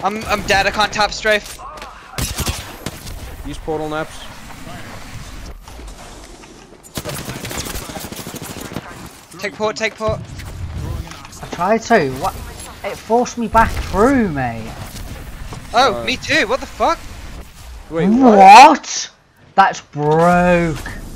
I'm dead. I can't tap strafe. Use portal naps. Take port. Take port. I tried to. What? It forced me back through, mate. Oh, me too. What the fuck? Wait, What? That's broke.